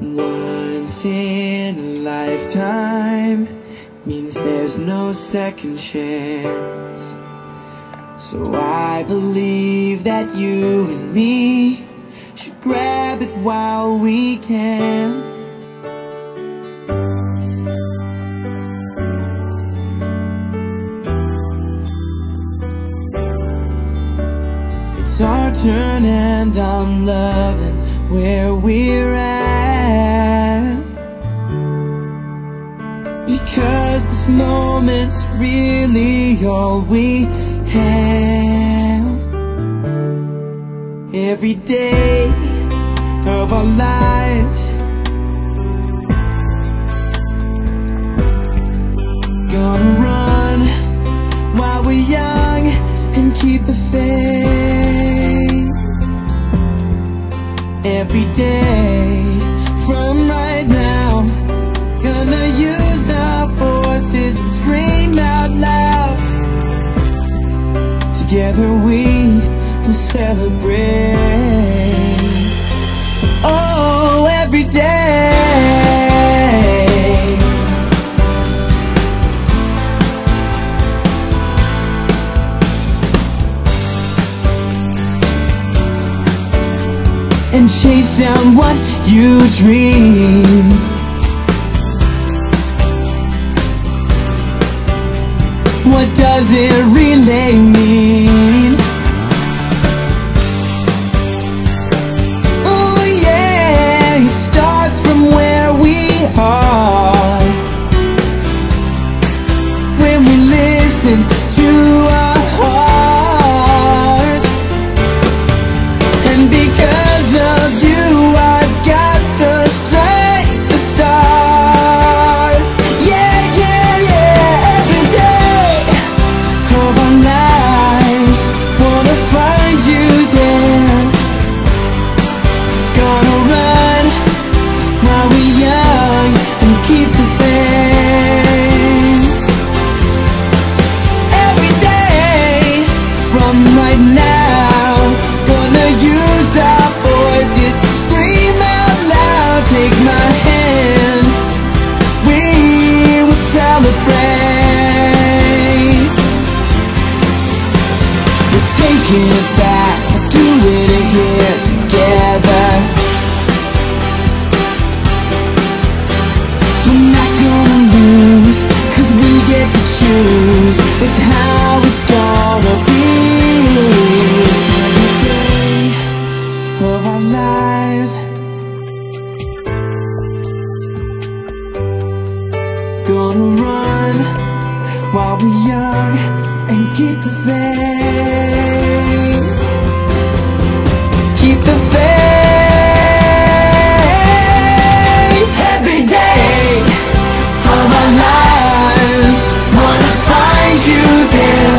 Once in a lifetime means there's no second chance. So I believe that you and me should grab it while we can. It's our turn and I'm loving where we're at, because this moment's really all we have. Every day of our lives, gonna run while we're young and keep the faith. Every day from right now, gonna use our voices and scream out loud. Together we will celebrate. Oh, every day. And chase down what you dream. What does it really mean? Oh yeah, it starts from where we are, when we listen to our heart. And because of you, I've got the strength to start. Yeah, yeah, yeah. Every day of our lives, wanna find you there. Gonna run while we're young and keep the faith. Every day from right now, gonna use our voices to scream out loud. Take my hand, we will celebrate. We're taking it back, we're doing it here together. We're not gonna lose, 'cause we get to choose. It's how it's gonna be. Every day of our lives, gonna run while we're young and keep the faith. Keep the faith. Every day of our lives, wanna find you there.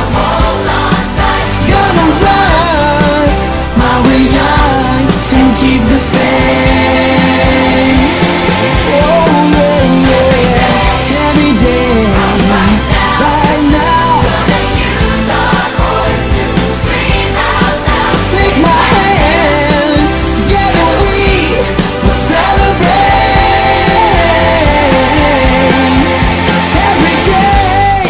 Gonna run while we're young and keep the faith. Oh yeah, yeah. Every day, right now, use our voices to scream out loud. Take my hand, together we will celebrate. Every day,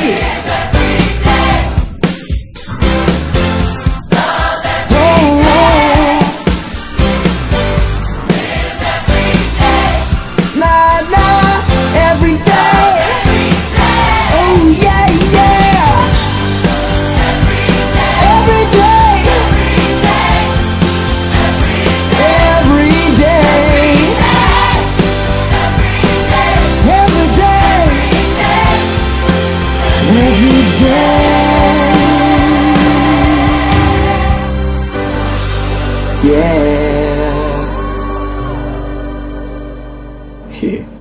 nah, nah, every day. Oh yeah, yeah. Every day. Every day. Every day. Every day. Yeah. Yeah.